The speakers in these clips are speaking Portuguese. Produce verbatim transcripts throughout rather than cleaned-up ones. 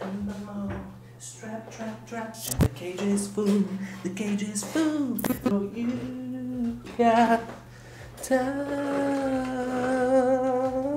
Strap, trap, trap, the cage is full, the cage is full for you, yeah, time.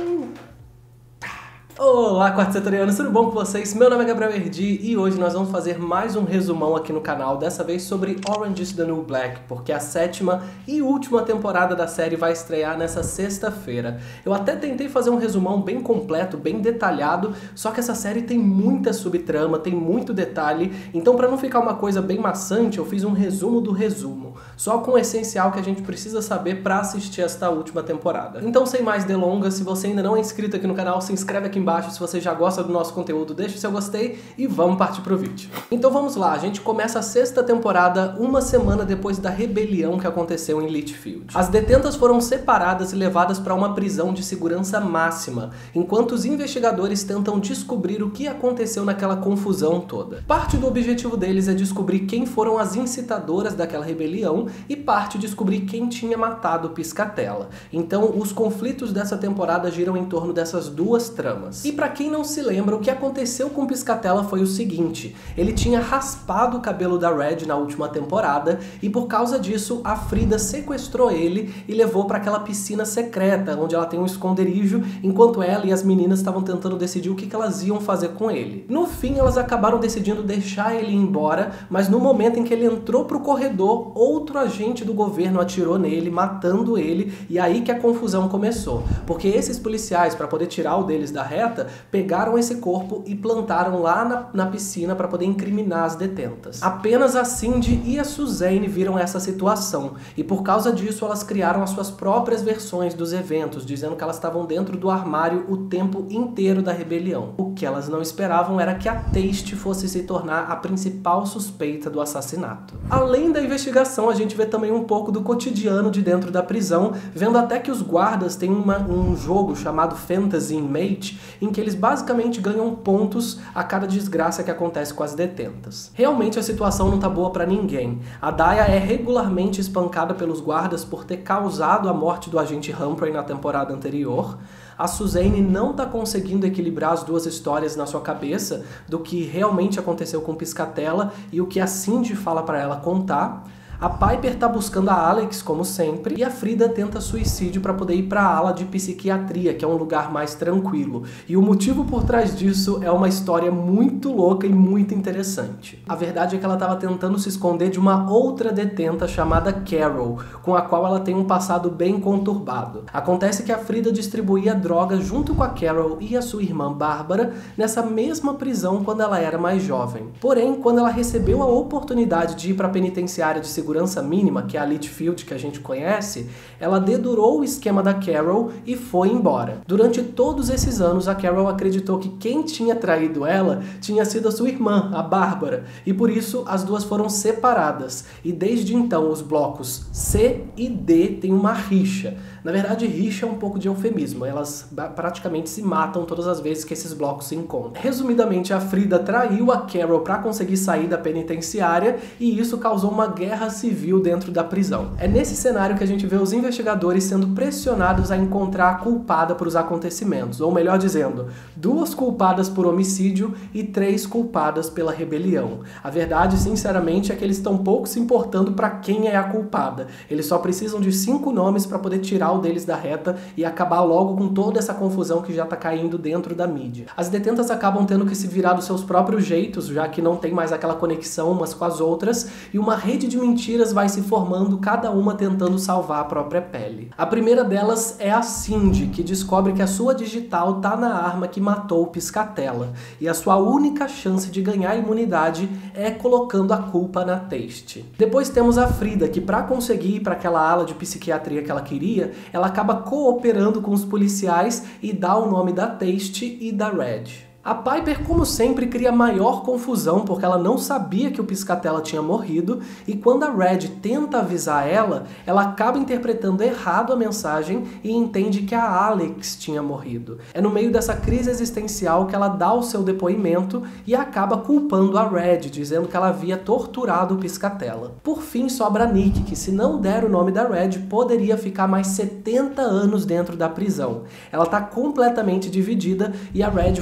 Olá, quarto setorianos, tudo bom com vocês? Meu nome é Gabriel Erdi e hoje nós vamos fazer mais um resumão aqui no canal, dessa vez sobre Orange is the New Black, porque a sétima e última temporada da série vai estrear nessa sexta-feira. Eu até tentei fazer um resumão bem completo, bem detalhado, só que essa série tem muita subtrama, tem muito detalhe, então para não ficar uma coisa bem maçante, eu fiz um resumo do resumo, só com o essencial que a gente precisa saber para assistir esta última temporada. Então, sem mais delongas, se você ainda não é inscrito aqui no canal, se inscreve aqui embaixo. Se você já gosta do nosso conteúdo, deixa o seu gostei e vamos partir pro vídeo. Então vamos lá, a gente começa a sexta temporada uma semana depois da rebelião que aconteceu em Litchfield. As detentas foram separadas e levadas para uma prisão de segurança máxima, enquanto os investigadores tentam descobrir o que aconteceu naquela confusão toda. Parte do objetivo deles é descobrir quem foram as incitadoras daquela rebelião e parte descobrir quem tinha matado Piscatella. Então os conflitos dessa temporada giram em torno dessas duas tramas. E pra quem não se lembra, o que aconteceu com Piscatella foi o seguinte: ele tinha raspado o cabelo da Red na última temporada e por causa disso a Frida sequestrou ele e levou para aquela piscina secreta onde ela tem um esconderijo, enquanto ela e as meninas estavam tentando decidir o que elas iam fazer com ele. No fim, elas acabaram decidindo deixar ele ir embora, mas no momento em que ele entrou pro corredor, outro agente do governo atirou nele, matando ele, e aí que a confusão começou, porque esses policiais, para poder tirar o deles da reta, pegaram esse corpo e plantaram lá na, na piscina para poder incriminar as detentas. Apenas a Cindy e a Suzanne viram essa situação, e por causa disso elas criaram as suas próprias versões dos eventos, dizendo que elas estavam dentro do armário o tempo inteiro da rebelião. O que elas não esperavam era que a Taste fosse se tornar a principal suspeita do assassinato. Além da investigação, a gente vê também um pouco do cotidiano de dentro da prisão, vendo até que os guardas têm uma, um jogo chamado Fantasy Inmate, em que eles basicamente ganham pontos a cada desgraça que acontece com as detentas. Realmente a situação não tá boa pra ninguém. A Daya é regularmente espancada pelos guardas por ter causado a morte do agente Humphrey na temporada anterior. A Suzanne não tá conseguindo equilibrar as duas histórias na sua cabeça do que realmente aconteceu com Piscatella e o que a Cindy fala pra ela contar. A Piper tá buscando a Alex, como sempre, e a Frida tenta suicídio para poder ir para a ala de psiquiatria, que é um lugar mais tranquilo. E o motivo por trás disso é uma história muito louca e muito interessante. A verdade é que ela estava tentando se esconder de uma outra detenta chamada Carol, com a qual ela tem um passado bem conturbado. Acontece que a Frida distribuía droga junto com a Carol e a sua irmã Bárbara nessa mesma prisão quando ela era mais jovem. Porém, quando ela recebeu a oportunidade de ir para a penitenciária de segurança segurança mínima, que é a Litchfield que a gente conhece, ela dedurou o esquema da Carol e foi embora. Durante todos esses anos, a Carol acreditou que quem tinha traído ela tinha sido a sua irmã, a Bárbara, e por isso as duas foram separadas. E desde então, os blocos C e D têm uma rixa. Na verdade, rixa é um pouco de eufemismo, elas praticamente se matam todas as vezes que esses blocos se encontram. Resumidamente, a Frida traiu a Carol para conseguir sair da penitenciária e isso causou uma guerra civil dentro da prisão. É nesse cenário que a gente vê os investigadores sendo pressionados a encontrar a culpada por os acontecimentos, ou melhor dizendo, duas culpadas por homicídio e três culpadas pela rebelião. A verdade, sinceramente, é que eles estão pouco se importando para quem é a culpada. Eles só precisam de cinco nomes para poder tirar o deles da reta e acabar logo com toda essa confusão que já tá caindo dentro da mídia. As detentas acabam tendo que se virar dos seus próprios jeitos, já que não tem mais aquela conexão umas com as outras, e uma rede de mentiras vai se formando, cada uma tentando salvar a própria pele. A primeira delas é a Cindy, que descobre que a sua digital tá na arma que matou o Piscatella, e a sua única chance de ganhar imunidade é colocando a culpa na Taste. Depois temos a Frida, que para conseguir ir para aquela ala de psiquiatria que ela queria, ela acaba cooperando com os policiais e dá o nome da Taste e da Red. A Piper, como sempre, cria maior confusão porque ela não sabia que o Piscatella tinha morrido e quando a Red tenta avisar ela, ela acaba interpretando errado a mensagem e entende que a Alex tinha morrido. É no meio dessa crise existencial que ela dá o seu depoimento e acaba culpando a Red, dizendo que ela havia torturado o Piscatella. Por fim, sobra a Nick, que se não der o nome da Red, poderia ficar mais setenta anos dentro da prisão. Ela tá completamente dividida e a Red fala pra ela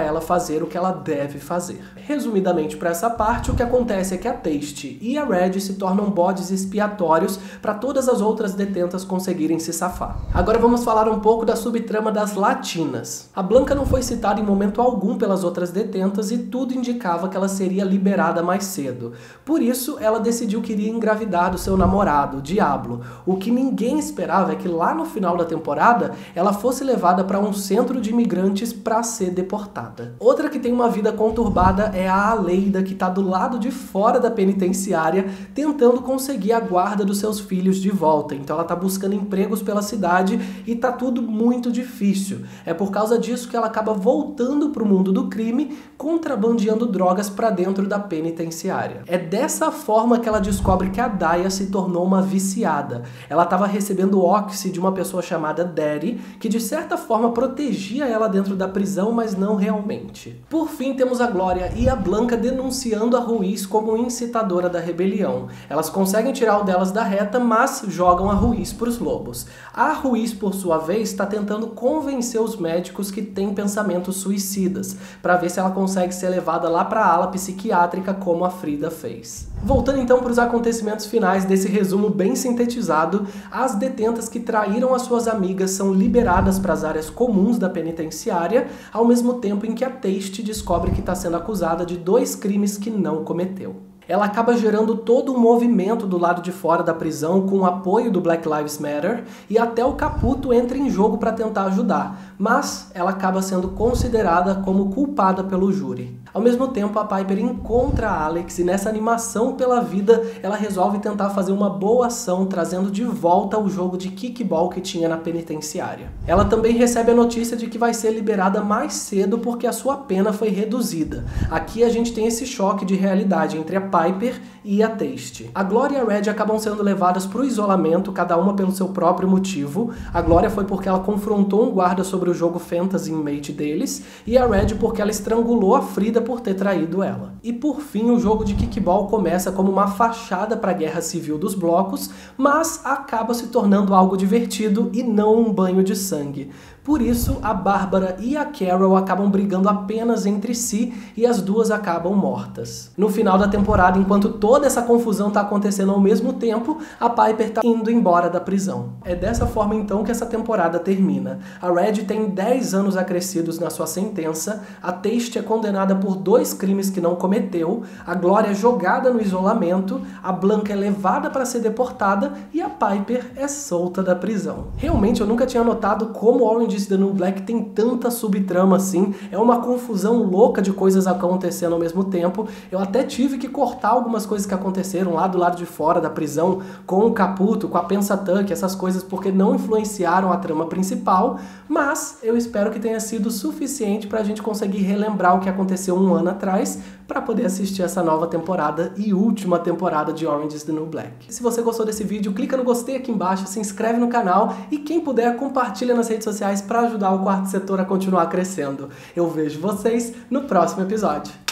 ela fazer o que ela deve fazer. Resumidamente para essa parte, o que acontece é que a Taste e a Red se tornam bodes expiatórios para todas as outras detentas conseguirem se safar. Agora vamos falar um pouco da subtrama das latinas. A Blanca não foi citada em momento algum pelas outras detentas e tudo indicava que ela seria liberada mais cedo. Por isso, ela decidiu que iria engravidar do seu namorado, o Diablo. O que ninguém esperava é que lá no final da temporada, ela fosse levada para um centro de imigrantes para ser deportada. Outra que tem uma vida conturbada é a Aleida, que está do lado de fora da penitenciária, tentando conseguir a guarda dos seus filhos de volta. Então ela está buscando empregos pela cidade e tá tudo muito difícil. É por causa disso que ela acaba voltando para o mundo do crime, contrabandeando drogas para dentro da penitenciária. É dessa forma que ela descobre que a Daya se tornou uma viciada. Ela estava recebendo óxido de uma pessoa chamada Daddy, que de certa forma protegia ela dentro da prisão, mas não realmente. Por fim, temos a Glória e a Blanca denunciando a Ruiz como incitadora da rebelião. Elas conseguem tirar o delas da reta, mas jogam a Ruiz para os lobos. A Ruiz, por sua vez, está tentando convencer os médicos que têm pensamentos suicidas, para ver se ela consegue ser levada lá para a ala psiquiátrica como a Frida fez. Voltando então para os acontecimentos finais desse resumo bem sintetizado, as detentas que traíram as suas amigas são liberadas para as áreas comuns da penitenciária, ao mesmo tempo em que a Taste descobre que está sendo acusada de dois crimes que não cometeu. Ela acaba gerando todo um movimento do lado de fora da prisão com o apoio do Black Lives Matter e até o Caputo entra em jogo para tentar ajudar, mas ela acaba sendo considerada como culpada pelo júri. Ao mesmo tempo, a Piper encontra a Alex e nessa animação pela vida, ela resolve tentar fazer uma boa ação, trazendo de volta o jogo de kickball que tinha na penitenciária. Ela também recebe a notícia de que vai ser liberada mais cedo porque a sua pena foi reduzida. Aqui a gente tem esse choque de realidade entre a Piper e a Taste. A Glória e a Red acabam sendo levadas para o isolamento, cada uma pelo seu próprio motivo. A Glória foi porque ela confrontou um guarda sobre o jogo Fantasy Mate deles, e a Red porque ela estrangulou a Frida por ter traído ela. E por fim, o jogo de kickball começa como uma fachada para a guerra civil dos blocos, mas acaba se tornando algo divertido e não um banho de sangue. Por isso, a Bárbara e a Carol acabam brigando apenas entre si e as duas acabam mortas. No final da temporada, enquanto toda essa confusão está acontecendo ao mesmo tempo, a Piper está indo embora da prisão. É dessa forma então que essa temporada termina. A Red tem dez anos acrescidos na sua sentença, a Taste é condenada por dois crimes que não cometeu, a Glória é jogada no isolamento, a Blanca é levada para ser deportada e a Piper é solta da prisão. Realmente eu nunca tinha notado como Orange is the New Black tem tanta subtrama assim, é uma confusão louca de coisas acontecendo ao mesmo tempo. Eu até tive que cortar algumas coisas que aconteceram lá do lado de fora da prisão, com o Caputo, com a Pensatanque, essas coisas porque não influenciaram a trama principal, mas eu espero que tenha sido suficiente pra gente conseguir relembrar o que aconteceu um ano atrás, para poder assistir essa nova temporada e última temporada de Orange is the New Black. Se você gostou desse vídeo, clica no gostei aqui embaixo, se inscreve no canal e quem puder, compartilha nas redes sociais para ajudar o Quarto Setor a continuar crescendo. Eu vejo vocês no próximo episódio.